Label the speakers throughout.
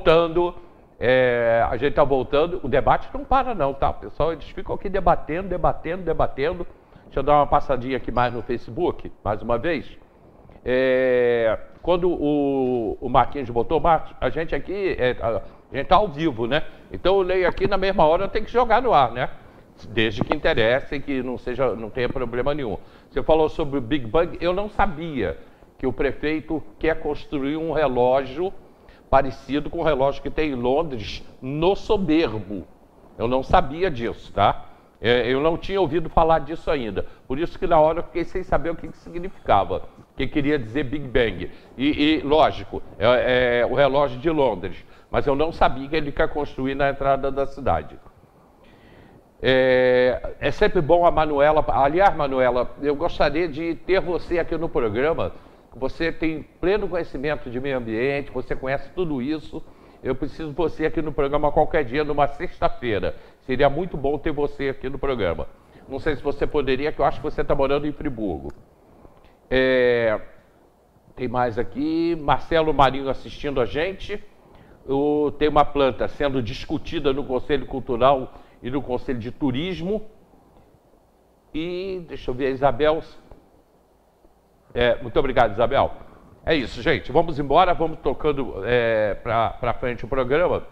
Speaker 1: voltando. A gente está voltando. O debate não para não, tá, pessoal? Eles ficam aqui debatendo. Deixa eu dar uma passadinha aqui mais no Facebook, mais uma vez. Quando o Marquinhos botou, Marcos, a gente aqui, a gente está ao vivo, né? Então eu leio aqui na mesma hora, eu tenho que jogar no ar, né? Desde que interesse e que não tenha problema nenhum. Você falou sobre o Big Bang, eu não sabia que o prefeito quer construir um relógio parecido com o relógio que tem em Londres, no Soberbo. Eu não sabia disso, tá? Eu não tinha ouvido falar disso ainda. Por isso que na hora eu fiquei sem saber o que significava, o que queria dizer Big Bang. Lógico, o relógio de Londres, mas eu não sabia que ele quer construir na entrada da cidade. É sempre bom a Manuela. Aliás, Manuela, eu gostaria de ter você aqui no programa. Você tem pleno conhecimento de meio ambiente, você conhece tudo isso. Eu preciso de você aqui no programa qualquer dia, numa sexta-feira. Seria muito bom ter você aqui no programa. Não sei se você poderia, que eu acho que você está morando em Friburgo. Tem mais aqui, Marcelo Marinho assistindo a gente. Tem uma planta sendo discutida no Conselho Cultural e no Conselho de Turismo. E, deixa eu ver, a Isabel. Muito obrigado, Isabel. É isso, gente. Vamos embora, vamos tocando para frente o programa.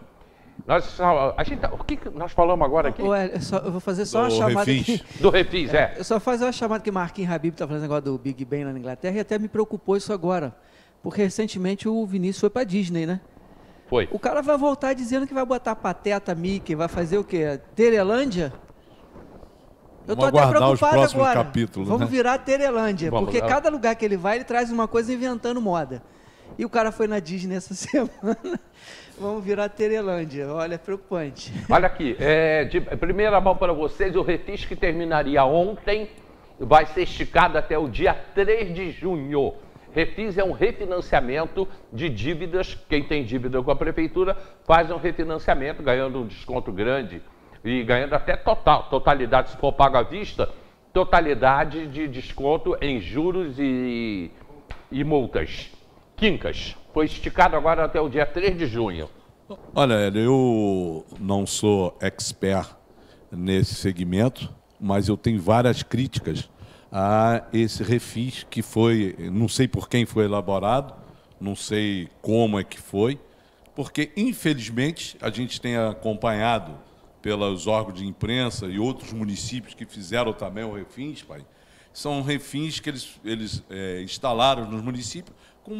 Speaker 1: O que nós falamos agora aqui?
Speaker 2: Eu vou fazer só uma chamada aqui.
Speaker 1: Do Refis,
Speaker 2: Eu só fazer uma chamada que Marquinhos Habib está falando negócio do Big Bang lá na Inglaterra e até me preocupou isso agora. Porque recentemente o Vinícius foi para Disney, né?
Speaker 1: Foi.
Speaker 2: O cara vai voltar dizendo que vai botar Pateta, Mickey, vai fazer o quê? Terelândia? Eu tô até preocupado agora.
Speaker 3: Capítulos,
Speaker 2: vamos
Speaker 3: né?
Speaker 2: virar Terelândia, porque cada lugar que ele traz uma coisa inventando moda. E o cara foi na Disney essa semana. Vamos virar Terelândia. Olha, é preocupante.
Speaker 1: Olha aqui, de primeira mão para vocês, o Refis que terminaria ontem vai ser esticado até o dia 3 de junho. Refis é um refinanciamento de dívidas. Quem tem dívida com a prefeitura faz um refinanciamento, ganhando um desconto grande e ganhando até totalidade, se for pago à vista, totalidade de desconto em juros e multas. Quincas, foi esticado agora até o dia 3 de junho.
Speaker 3: Olha, eu não sou expert nesse segmento, mas eu tenho várias críticas a esse refis que foi, não sei por quem foi elaborado, não sei como é que foi, porque, infelizmente, a gente tem acompanhado pelos órgãos de imprensa e outros municípios que fizeram também o refins, pai, são refins que eles instalaram nos municípios com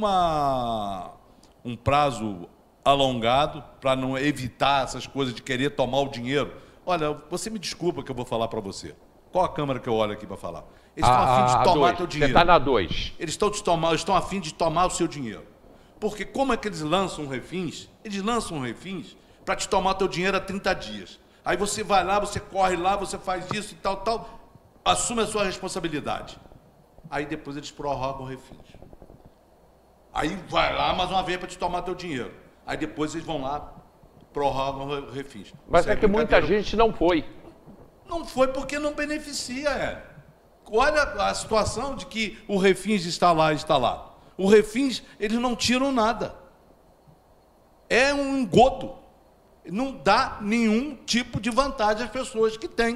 Speaker 3: um prazo alongado para não evitar essas coisas de querer tomar o dinheiro. Olha, você me desculpa que eu vou falar para você. Qual a câmera que eu olho aqui para falar? Eles estão a fim de tomar teu dinheiro.
Speaker 1: Você está na 2.
Speaker 3: Eles estão a fim de tomar o seu dinheiro. Porque como é que eles lançam refins? Eles lançam refins para te tomar teu dinheiro há 30 dias. Aí você vai lá, você corre lá, você faz isso e tal, assume a sua responsabilidade. Aí depois eles prorrogam refins. Aí vai lá mais uma vez para te tomar teu dinheiro. Aí depois eles vão lá, prorrogam refins.
Speaker 1: Mas é que muita gente não foi.
Speaker 3: Não foi porque não beneficia, Olha a situação de que o refins está lá. O refins, eles não tiram nada. É um engodo. Não dá nenhum tipo de vantagem às pessoas que têm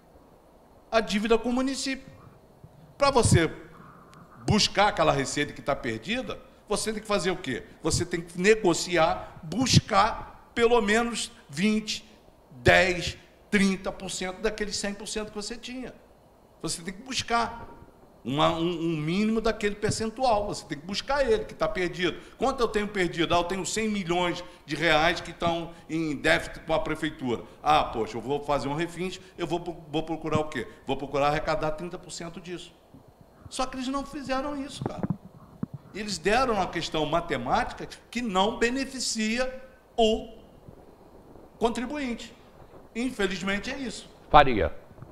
Speaker 3: a dívida com o município. Para você buscar aquela receita que está perdida, você tem que fazer o quê? Você tem que negociar, buscar pelo menos 20%, 10%, 30% daqueles 100% que você tinha. Você tem que buscar um mínimo daquele percentual. Você tem que buscar ele, que está perdido. Quanto eu tenho perdido? Eu tenho 100 milhões de reais que estão em déficit com a prefeitura. Poxa, eu vou fazer um refins, eu vou procurar o quê? Vou procurar arrecadar 30% disso. Só que eles não fizeram isso, cara. Eles deram uma questão matemática que não beneficia o contribuinte. Infelizmente é isso.
Speaker 1: Faria.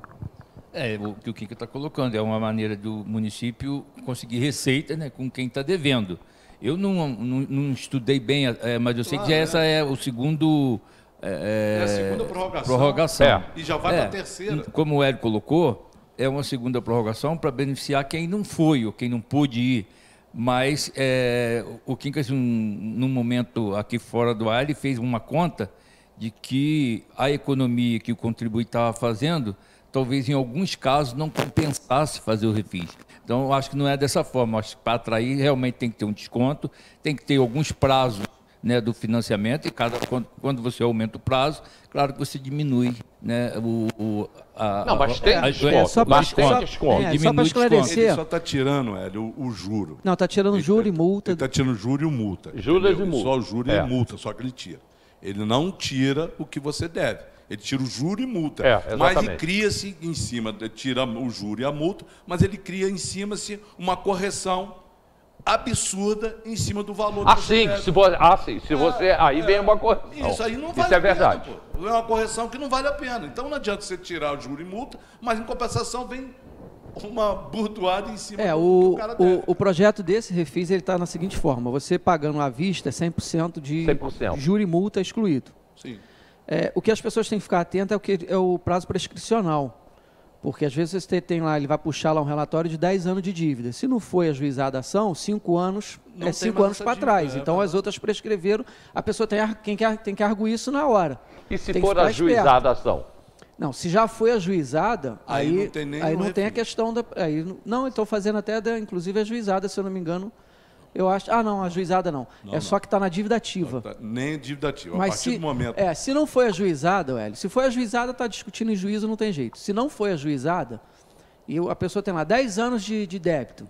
Speaker 4: O que o Kiko está colocando, é uma maneira do município conseguir receita, né, com quem está devendo. Eu não estudei bem, mas eu sei que essa é o segundo...
Speaker 3: É a segunda prorrogação. E já vai para a terceira.
Speaker 4: Como o Hélio colocou, é uma segunda prorrogação para beneficiar quem não foi ou quem não pôde ir. Mas o Quincas, num momento aqui fora do ar, ele fez uma conta de que a economia que o contribuinte estava fazendo, talvez em alguns casos não compensasse fazer o refis. Então, eu acho que não é dessa forma. Eu acho que para atrair, realmente tem que ter um desconto, tem que ter alguns prazos, né, do financiamento, e quando você aumenta o prazo, claro que você diminui, né,
Speaker 1: não, mas tem desconto.
Speaker 2: Só para esclarecer.
Speaker 3: Ele só está tirando, Hélio, o juro.
Speaker 2: Não, está tirando juro e multa.
Speaker 3: Ele está tirando juro e multa.
Speaker 1: Juros e multa.
Speaker 3: Só juro e multa, só que ele tira. Ele não tira o que você deve. Ele tira o juro e multa. Mas ele cria-se em cima, tira o juro e a multa, mas ele cria em cima-se uma correção absurda em cima do valor que você deve.
Speaker 1: Se você... Aí vem uma correção.
Speaker 3: Isso aí não vale
Speaker 1: Isso é verdade.
Speaker 3: Pena, é uma correção que não vale a pena. Então não adianta você tirar o juro e multa, mas em compensação vem uma burdoada em cima do que o cara deve.
Speaker 2: O projeto desse refis está na seguinte forma: você pagando à vista é 100% de
Speaker 1: 100%.
Speaker 2: Juro e multa excluído.
Speaker 3: Sim.
Speaker 2: O que as pessoas têm que ficar atentas é o prazo prescricional. Porque às vezes você tem lá, ele vai puxar lá um relatório de 10 anos de dívida. Se não foi ajuizada a ação, 5 anos
Speaker 3: não
Speaker 2: é 5 anos para trás. Então as outras prescreveram, a pessoa tem que arguir isso na hora.
Speaker 1: E se for ajuizada a ação?
Speaker 2: Não, se já foi ajuizada, aí não tem a questão da... Não, estou fazendo até, inclusive, ajuizada, se eu não me engano. Eu acho... não, ajuizada não. Só que está na dívida ativa.
Speaker 3: Nem dívida ativa,
Speaker 2: mas
Speaker 3: a partir do momento...
Speaker 2: se não foi ajuizada, Hélio, se foi ajuizada, está discutindo em juízo, não tem jeito. Se não foi ajuizada, e a pessoa tem lá 10 anos de débito,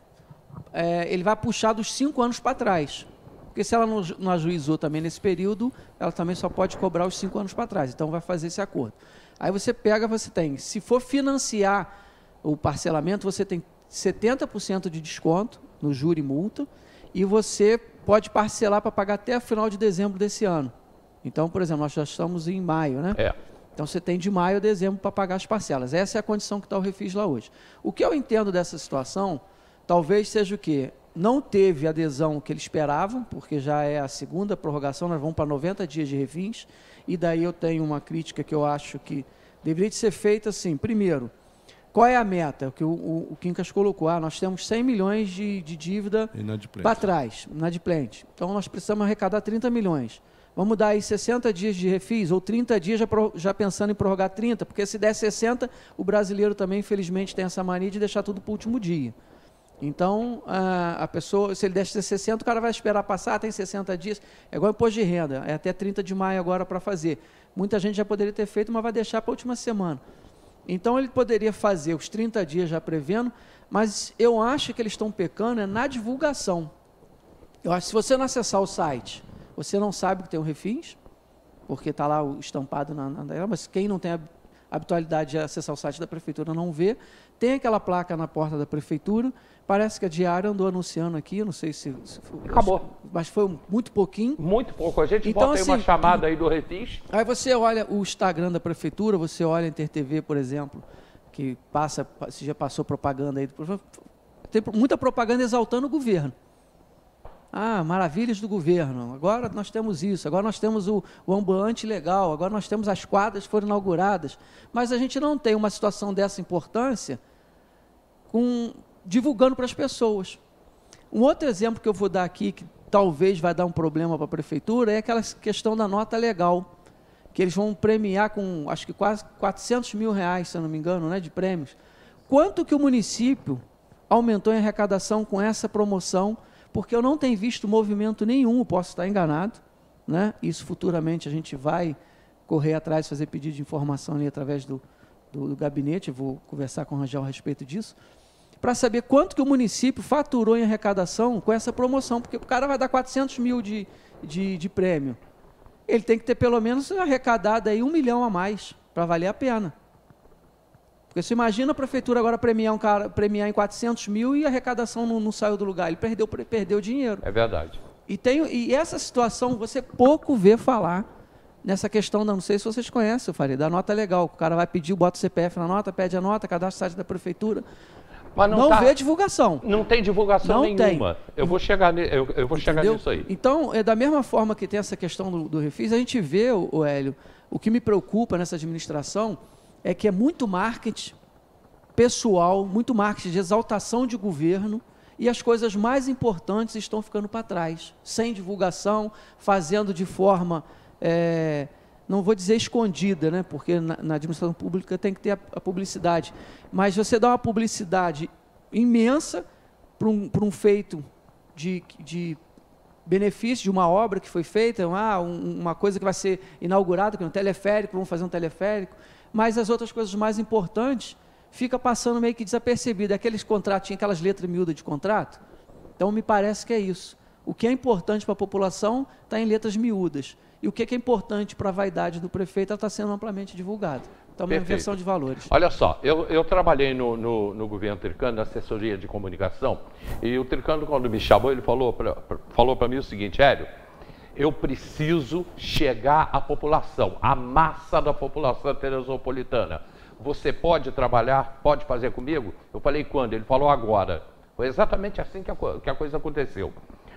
Speaker 2: ele vai puxar dos 5 anos para trás. Porque se ela não ajuizou também nesse período, ela também só pode cobrar os 5 anos para trás. Então, vai fazer esse acordo. Aí você tem, se for financiar o parcelamento, você tem 70% de desconto no juro e multa, e você pode parcelar para pagar até o final de dezembro desse ano. Então, por exemplo, nós já estamos em maio, né? Então, você tem de maio a dezembro para pagar as parcelas. Essa é a condição que está o refis lá hoje. O que eu entendo dessa situação, talvez seja o quê? Não teve adesão que eles esperavam, porque já é a segunda prorrogação, nós vamos para 90 dias de refins, e daí eu tenho uma crítica que eu acho que deveria ser feita assim. Primeiro, qual é a meta? O que o Quincas colocou, nós temos 100 milhões de dívida para trás, inadimplente. Então, nós precisamos arrecadar 30 milhões. Vamos dar aí 60 dias de refis, ou 30 dias já pensando em prorrogar 30, porque se der 60, o brasileiro também, infelizmente, tem essa mania de deixar tudo para o último dia. Então, a pessoa, se ele der 60, o cara vai esperar passar, tem 60 dias. É igual imposto de renda, é até 30 de maio agora para fazer. Muita gente já poderia ter feito, mas vai deixar para a última semana. Então, ele poderia fazer os 30 dias já prevendo, mas eu acho que eles estão pecando na divulgação. Eu acho que se você não acessar o site, você não sabe que tem um refins, porque está lá o estampado mas quem não tem a habitualidade de acessar o site da prefeitura não vê. Tem aquela placa na porta da prefeitura, parece que a Diário andou anunciando aqui, não sei se foi,
Speaker 1: acabou.
Speaker 2: Mas foi muito pouquinho.
Speaker 1: Muito pouco. A gente bota aí uma chamada aí do refis.
Speaker 2: Aí você olha o Instagram da prefeitura, você olha a InterTV, por exemplo, que se já passou propaganda aí, tem muita propaganda exaltando o governo. Maravilhas do governo, agora nós temos isso, agora nós temos o ambulante legal, agora nós temos as quadras que foram inauguradas, mas a gente não tem uma situação dessa importância divulgando para as pessoas. Um outro exemplo que eu vou dar aqui, que talvez vai dar um problema para a prefeitura, é aquela questão da nota legal, que eles vão premiar com, acho que quase 400 mil reais, se eu não me engano, né, de prêmios. Quanto que o município aumentou em arrecadação com essa promoção? Porque eu não tenho visto movimento nenhum, posso estar enganado, né? Isso futuramente a gente vai correr atrás, fazer pedido de informação ali através do gabinete, eu vou conversar com o Rangel a respeito disso, para saber quanto que o município faturou em arrecadação com essa promoção, porque o cara vai dar 400 mil de prêmio. Ele tem que ter pelo menos arrecadado aí 1 milhão a mais, para valer a pena. Porque você imagina a prefeitura agora premiar em 400 mil e a arrecadação não saiu do lugar, ele perdeu dinheiro.
Speaker 1: É verdade.
Speaker 2: E essa situação você pouco vê falar nessa questão, não sei se vocês conhecem, da nota legal. O cara vai pedir, bota o CPF na nota, pede a nota, cadastra o site da prefeitura. Mas não vê divulgação.
Speaker 1: Não tem divulgação nenhuma. Eu vou chegar nisso aí.
Speaker 2: Então, da mesma forma que tem essa questão do refis, a gente vê, o Hélio, o que me preocupa nessa administração é que é muito marketing pessoal, muito marketing de exaltação de governo, e as coisas mais importantes estão ficando para trás, sem divulgação, fazendo de forma, não vou dizer escondida, né? Porque na administração pública tem que ter a publicidade, mas você dá uma publicidade imensa para um feito de benefício de uma obra que foi feita, uma coisa que vai ser inaugurada, que é um teleférico, vamos fazer um teleférico, mas as outras coisas mais importantes fica passando meio que desapercebido. Aqueles contratos, tinha aquelas letras miúdas de contrato, então me parece que é isso. O que é importante para a população está em letras miúdas, e o que é importante para a vaidade do prefeito está sendo amplamente divulgado. Então, uma inversão de valores.
Speaker 1: Olha só, eu trabalhei no governo Tricano, na assessoria de comunicação, e o Tricano, quando me chamou, ele falou para mim o seguinte: Hélio, eu preciso chegar à população, à massa da população teresopolitana. Você pode trabalhar, pode fazer comigo? Eu falei, quando? Ele falou, agora. Foi exatamente assim que a coisa aconteceu.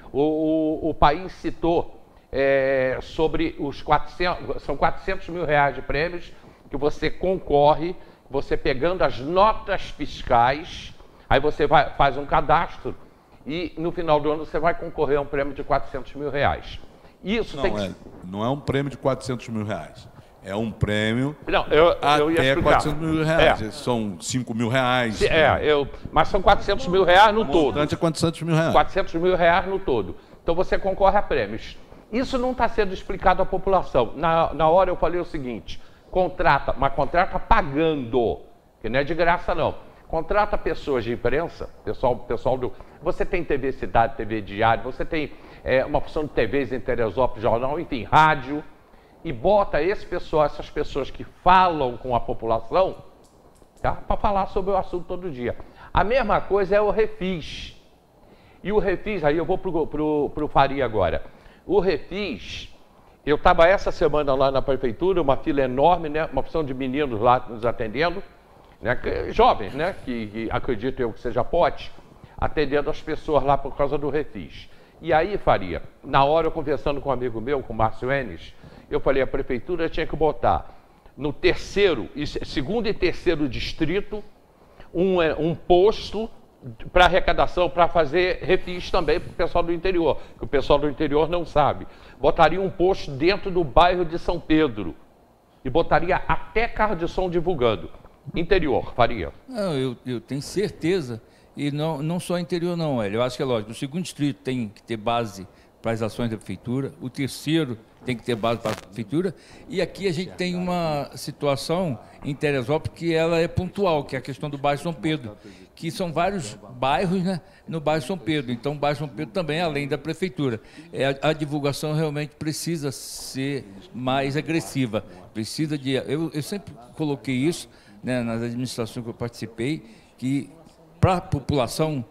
Speaker 1: O país citou sobre os 400, são 400 mil reais de prêmios, que você concorre, você pegando as notas fiscais, aí você faz um cadastro e no final do ano você vai concorrer a um prêmio de 400 mil reais. Isso
Speaker 3: não é um prêmio de 400 mil reais. É um prêmio
Speaker 1: eu ia
Speaker 3: até 400 mil reais. São 5 mil reais.
Speaker 1: Mas são 400 mil reais no todo. O
Speaker 3: montante é 400 mil reais.
Speaker 1: 400 mil reais no todo. Então você concorre a prêmios. Isso não está sendo explicado à população. Na hora eu falei o seguinte: contrata pagando, que não é de graça não. Contrata pessoas de imprensa, pessoal do... Você tem TV Cidade, TV Diário, você tem uma opção de TVs em Teresópolis, jornal, enfim, rádio, e bota essas pessoas que falam com a população, tá? Para falar sobre o assunto todo dia. A mesma coisa é o Refis. E o Refis, aí eu vou pro Faria agora. O Refis, eu estava essa semana lá na prefeitura, uma fila enorme, né? Uma opção de meninos lá nos atendendo, né? Jovens, né? Que acredito eu que seja pote, atendendo as pessoas lá por causa do Refis. E aí, Faria, na hora eu conversando com um amigo meu, com o Márcio Enes, eu falei, a prefeitura tinha que botar no segundo e terceiro distrito um posto para arrecadação, para fazer refis também para o pessoal do interior, que o pessoal do interior não sabe. Botaria um posto dentro do bairro de São Pedro e botaria até carro de som divulgando. Interior, Faria?
Speaker 4: Não, eu tenho certeza, e não só interior não, Hélio. Eu acho que é lógico, o segundo distrito tem que ter base para as ações da prefeitura, o terceiro tem que ter base para a prefeitura, e aqui a gente tem uma situação em Teresópolis que ela é pontual, que é a questão do bairro São Pedro, que são vários bairros, né, no bairro São Pedro. Então o bairro São Pedro também, além da prefeitura. A divulgação realmente precisa ser mais agressiva, precisa de... Eu sempre coloquei isso, né, nas administrações que eu participei, que para a população,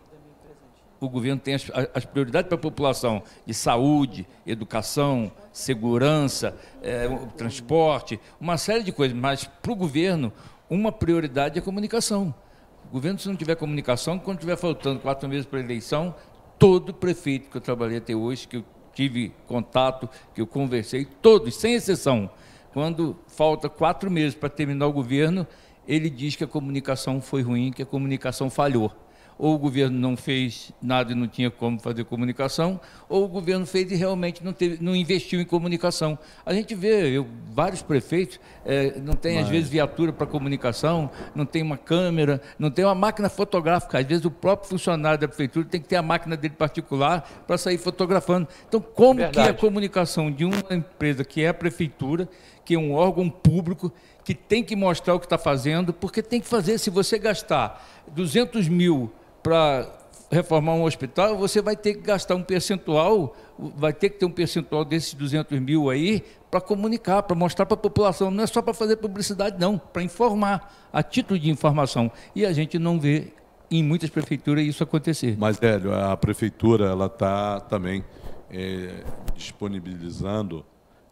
Speaker 4: o governo tem as prioridades para a população de saúde, educação, segurança, transporte, uma série de coisas, mas para o governo uma prioridade é a comunicação. O governo, se não tiver comunicação, quando estiver faltando 4 meses para a eleição, todo prefeito que eu trabalhei até hoje, que eu tive contato, que eu conversei, todos, sem exceção, quando falta 4 meses para terminar o governo, ele diz que a comunicação foi ruim, que a comunicação falhou. Ou o governo não fez nada e não tinha como fazer comunicação, ou o governo fez e realmente não investiu em comunicação. A gente vê, vários prefeitos não tem, às vezes, viatura para comunicação, não tem uma câmera, não tem uma máquina fotográfica. Às vezes o próprio funcionário da prefeitura tem que ter a máquina dele particular para sair fotografando. Então, como que a comunicação de uma empresa que é a prefeitura, que é um órgão público, que tem que mostrar o que está fazendo, porque tem que fazer, se você gastar 200 mil para reformar um hospital, você vai ter que gastar um percentual, vai ter que ter um percentual desses 200 mil aí para comunicar, para mostrar para a população. Não é só para fazer publicidade, não, para informar, a título de informação. E a gente não vê em muitas prefeituras isso acontecer.
Speaker 3: Mas, Hélio, a prefeitura ela está também disponibilizando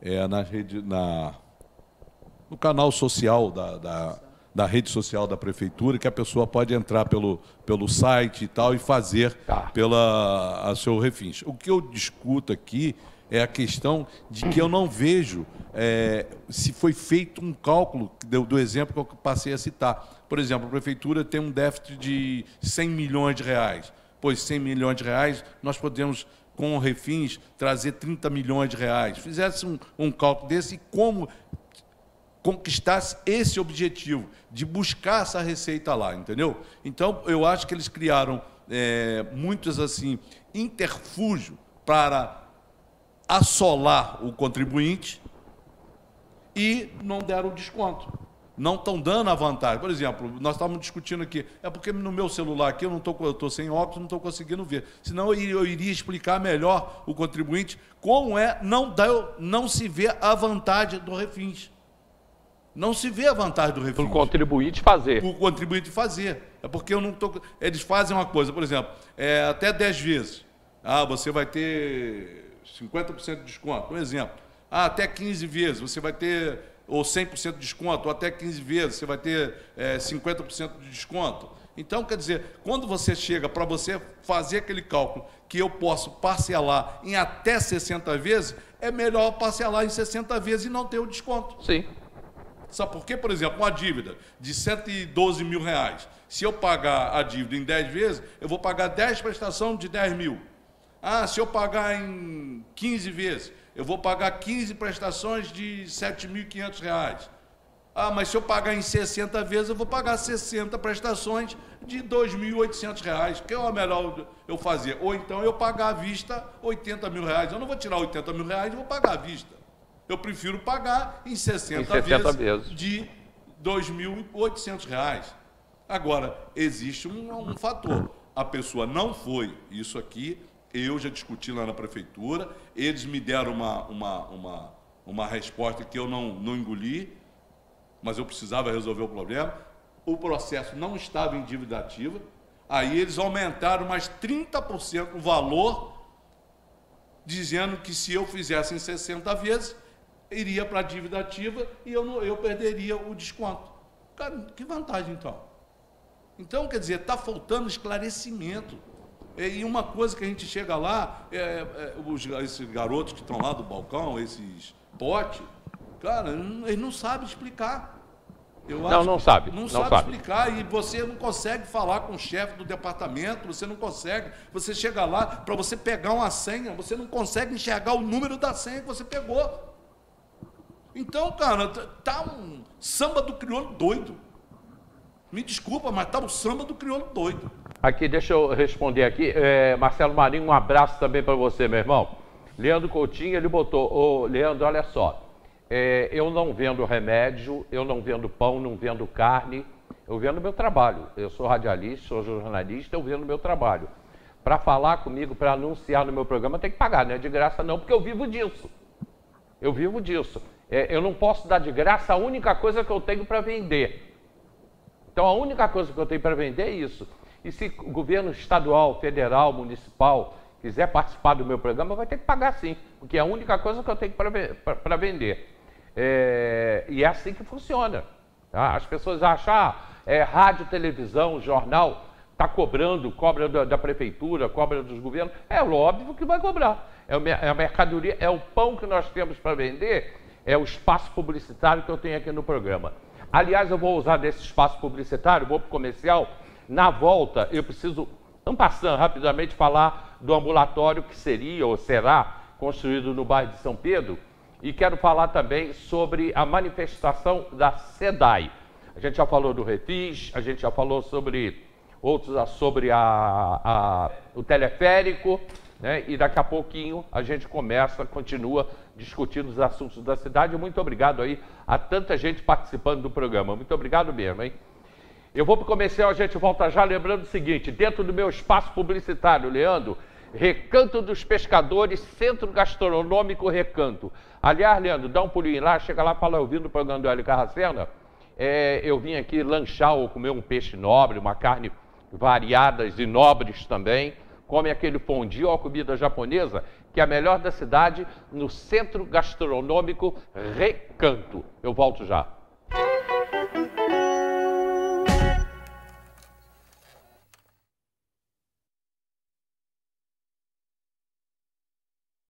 Speaker 3: no canal social da rede social da prefeitura, que a pessoa pode entrar pelo site e tal e fazer a seu refins. O que eu discuto aqui é a questão de que eu não vejo se foi feito um cálculo do exemplo que eu passei a citar. Por exemplo, a prefeitura tem um déficit de 100 milhões de reais. pois 100 milhões de reais, nós podemos, com o Refins, trazer 30 milhões de reais. Fizesse um cálculo desse e como conquistasse esse objetivo, de buscar essa receita lá, entendeu? Então, eu acho que eles criaram muitos, assim, interfúgios para assolar o contribuinte e não deram o desconto. Não estão dando a vantagem. Por exemplo, nós estávamos discutindo aqui, é porque no meu celular aqui eu estou sem óculos, não estou conseguindo ver. Senão eu iria explicar melhor o contribuinte como não se vê a vantagem do Refins. Não se vê a vantagem do Refins.
Speaker 1: Para o contribuinte fazer.
Speaker 3: Para o contribuinte fazer. É porque eu não estou... Eles fazem uma coisa, por exemplo, até 10 vezes. Você vai ter 50% de desconto, um exemplo. Até 15 vezes você vai ter, ou 100% de desconto, ou até 15 vezes você vai ter 50% de desconto. Então, quer dizer, quando você chega para você fazer aquele cálculo que eu posso parcelar em até 60 vezes, é melhor parcelar em 60 vezes e não ter o desconto.
Speaker 1: Sim.
Speaker 3: Sabe por quê? Por exemplo, uma dívida de 112 mil reais. Se eu pagar a dívida em 10 vezes, eu vou pagar 10 prestações de 10 mil. Se eu pagar em 15 vezes, eu vou pagar 15 prestações de R$ 7.500. Mas se eu pagar em 60 vezes, eu vou pagar 60 prestações de R$ 2.800. Que é o melhor eu fazer? Ou então eu pagar à vista R$ 80 mil. Eu não vou tirar R$ 80 mil e vou pagar à vista. Eu prefiro pagar em 60 vezes de R$ 2.800. Agora, existe um fator. A pessoa não foi. Isso aqui... Eu já discuti lá na prefeitura, eles me deram uma resposta que eu não engoli, mas eu precisava resolver o problema. O processo não estava em dívida ativa, aí eles aumentaram mais 30% o valor, dizendo que se eu fizesse em 60 vezes, iria para a dívida ativa e eu perderia o desconto. Cara, que vantagem então? Então, quer dizer, está faltando esclarecimento. E uma coisa que a gente chega lá, esses garotos que estão lá do balcão, esses potes, cara, eles não sabem explicar.
Speaker 1: Não sabe.
Speaker 3: Não sabe explicar, e você não consegue falar com o chefe do departamento, você não consegue. Você chega lá, para você pegar uma senha, você não consegue enxergar o número da senha que você pegou. Então, cara, tá um samba do crioulo doido. Me desculpa, mas tá um samba do crioulo doido.
Speaker 1: Aqui, deixa eu responder aqui. Marcelo Marinho, um abraço também para você, meu irmão. Leandro Coutinho, ele botou, Leandro, olha só, eu não vendo remédio, eu não vendo pão, não vendo carne, eu vendo meu trabalho. Eu sou radialista, sou jornalista, eu vendo meu trabalho. Para falar comigo, para anunciar no meu programa, tem que pagar, não é de graça não, porque eu vivo disso. Eu vivo disso. Eu não posso dar de graça a única coisa que eu tenho para vender. Então, a única coisa que eu tenho para vender é isso. E se o governo estadual, federal, municipal quiser participar do meu programa, vai ter que pagar sim, porque é a única coisa que eu tenho para vender. E é assim que funciona. Tá? As pessoas acham, rádio, televisão, jornal, está cobra da prefeitura, cobra dos governos. É óbvio que vai cobrar. É a mercadoria, é o pão que nós temos para vender, é o espaço publicitário que eu tenho aqui no programa. Aliás, eu vou usar desse espaço publicitário, vou para o comercial. Na volta, eu preciso, passando rapidamente, falar do ambulatório que seria ou será construído no bairro de São Pedro. E quero falar também sobre a manifestação da SEDAI. A gente já falou do Refis, a gente já falou sobre o teleférico, né? E daqui a pouquinho a gente continua discutindo os assuntos da cidade. Muito obrigado aí a tanta gente participando do programa. Muito obrigado mesmo, hein? Eu vou para o comercial, a gente volta já, lembrando o seguinte, dentro do meu espaço publicitário, Leandro, Recanto dos Pescadores, Centro Gastronômico Recanto. Aliás, Leandro, dá um pulinho lá, chega lá, fala, eu vim do programa do Hélio Carracena, eu vim aqui lanchar ou comer um peixe nobre, uma carne variadas e nobres também, come aquele fondue ou a comida japonesa, que é a melhor da cidade, no Centro Gastronômico Recanto. Eu volto já.